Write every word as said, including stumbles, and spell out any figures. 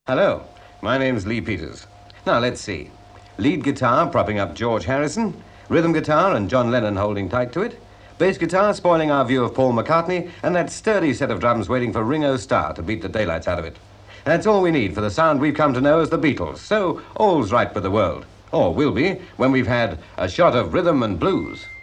Hello, my name's Lee Peters. Now, let's see. Lead guitar propping up George Harrison, rhythm guitar and John Lennon holding tight to it, bass guitar spoiling our view of Paul McCartney, and that sturdy set of drums waiting for Ringo Starr to beat the daylights out of it. That's all we need for the sound we've come to know as the Beatles, so all's right with the world. Or will be when we've had a shot of rhythm and blues.